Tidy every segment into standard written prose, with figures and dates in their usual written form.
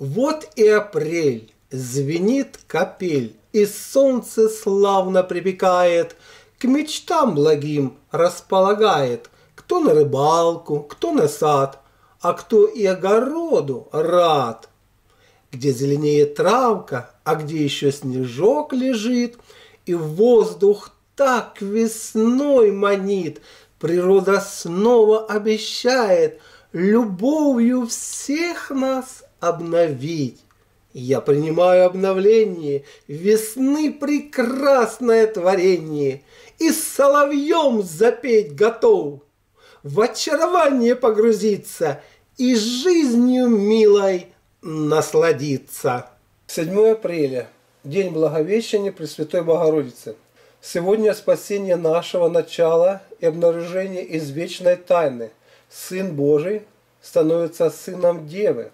Вот и апрель, звенит капель, и солнце славно припекает, к мечтам благим располагает, кто на рыбалку, кто на сад, а кто и огороду рад. Где зеленеет травка, а где еще снежок лежит, и воздух так весной манит, природа снова обещает любовью всех нас обновить. Я принимаю обновление, весны прекрасное творение, и с соловьем запеть готов, в очарование погрузиться и жизнью милой насладиться. 7 апреля. День Благовещения Пресвятой Богородицы. Сегодня спасение нашего начала и обнаружение из вечной тайны. Сын Божий становится сыном Девы.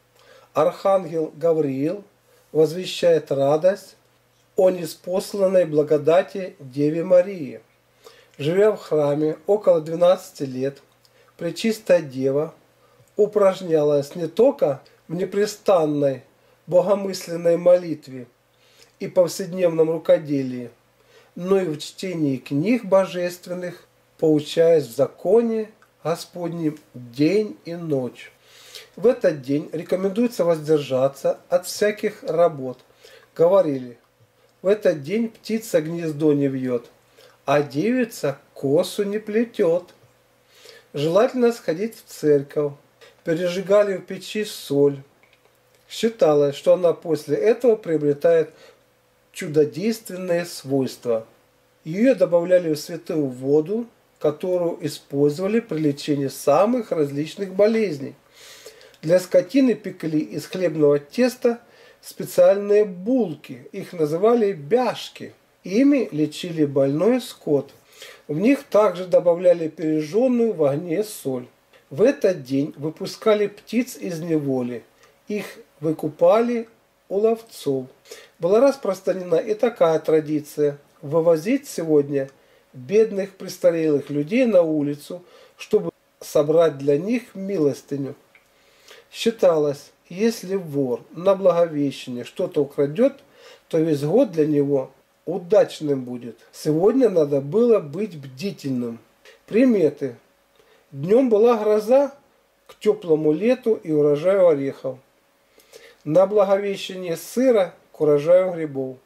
Архангел Гавриил возвещает радость о ниспосланной благодати Деве Марии. Живя в храме около 12 лет, Пречистая Дева упражнялась не только в непрестанной богомысленной молитве и повседневном рукоделии, но и в чтении книг божественных, поучаясь в законе Господнем день и ночь. В этот день рекомендуется воздержаться от всяких работ. Говорили, в этот день птица гнездо не вьет, а девица косу не плетет. Желательно сходить в церковь. Пережигали в печи соль. Считалось, что она после этого приобретает чудодейственные свойства. Ее добавляли в святую воду, которую использовали при лечении самых различных болезней. Для скотины пекли из хлебного теста специальные булки, их называли бяшки. Ими лечили больной скот. В них также добавляли пережженную в огне соль. В этот день выпускали птиц из неволи, их выкупали у ловцов. Была распространена и такая традиция – вывозить сегодня бедных престарелых людей на улицу, чтобы собрать для них милостыню. Считалось, если вор на Благовещение что-то украдет, то весь год для него удачным будет. Сегодня надо было быть бдительным. Приметы. Днем была гроза к теплому лету и урожаю орехов. На Благовещение сыра к урожаю грибов.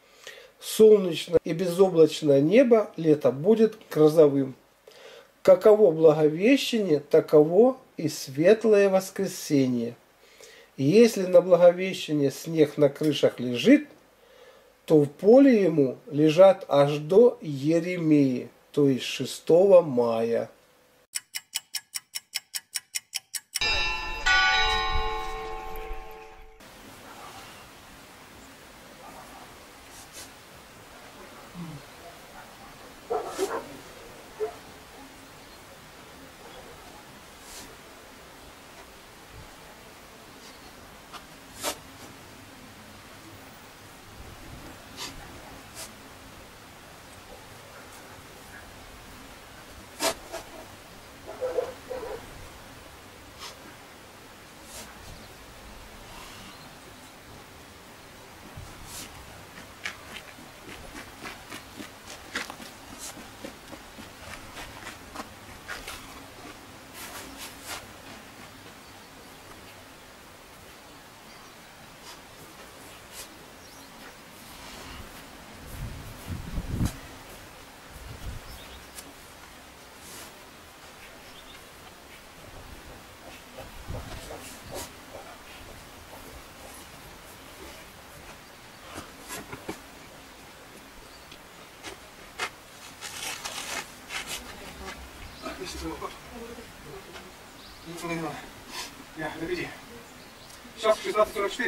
Солнечное и безоблачное небо лето будет грозовым. Каково Благовещение, таково и светлое воскресенье. Если на Благовещение снег на крышах лежит, то в поле ему лежат аж до Еремеи, то есть 6 мая. Догоди. Сейчас 16:44.